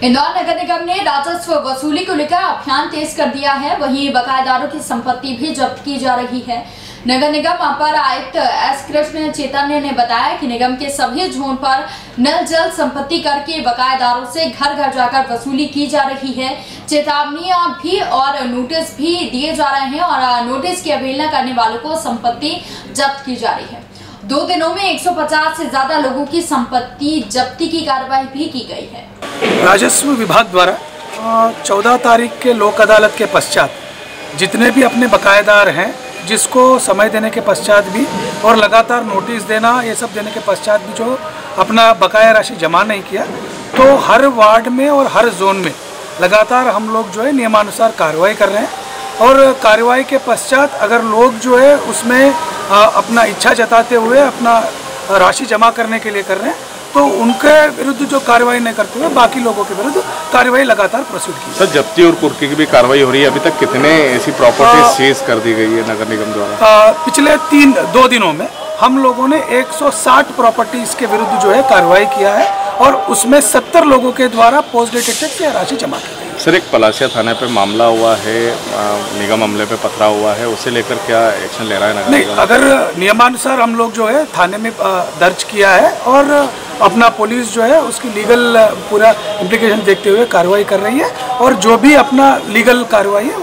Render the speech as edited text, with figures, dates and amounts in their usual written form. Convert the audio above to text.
इंदौर नगर निगम ने राजस्व वसूली को लेकर अभियान तेज कर दिया है। वहीं बकायेदारों की संपत्ति भी जब्त की जा रही है। नगर निगम अपर आयुक्त एस कृष्ण चैतन्य ने बताया कि निगम के सभी जोन पर नल जल संपत्ति कर के बकायेदारों से घर घर जाकर वसूली की जा रही है। चेतावनियां भी और नोटिस भी दिए जा रहे हैं और नोटिस की अवहेलना करने वालों को संपत्ति जब्त की जा रही है। 2 दिनों में 150 से ज्यादा लोगों की संपत्ति जब्ती की कार्रवाई भी की गई है। राजस्व विभाग द्वारा 14 तारीख के लोक अदालत के पश्चात जितने भी अपने बकायेदार हैं, जिसको समय देने के पश्चात भी और लगातार नोटिस देना, ये सब देने के पश्चात भी जो अपना बकाया राशि जमा नहीं किया, तो हर वार्ड में और हर जोन में लगातार हम लोग जो है नियमानुसार कार्रवाई कर रहे हैं। और कार्रवाई के पश्चात अगर लोग जो है उसमें अपना इच्छा जताते हुए अपना राशि जमा करने के लिए कर रहे हैं, तो उनके विरुद्ध जो कार्रवाई नहीं करते हुए बाकी लोगों के विरुद्ध कार्रवाई लगातार प्रोसीड की। सर, जब्ती और कुर्की की भी कार्रवाई हो रही है। अभी तक कितने ऐसी प्रॉपर्टी सीज कर दी गई है नगर निगम द्वारा? पिछले 2 दिनों में हम लोगों ने 160 प्रॉपर्टीज के विरुद्ध जो है कार्रवाई किया है और उसमें 70 लोगों के द्वारा पोस्ट डेटेड से राशि जमा की गई। सर, एक पलासिया थाने पे मामला हुआ है, निगम हमले पे पथरा हुआ है, उसे लेकर क्या एक्शन ले रहा है नगर निगम? अगर नियमानुसार हम लोग जो है थाने में दर्ज किया है और अपना पुलिस जो है उसकी लीगल पूरा इम्प्लीकेशन देखते हुए कार्रवाई कर रही है और जो भी अपना लीगल कार्रवाई है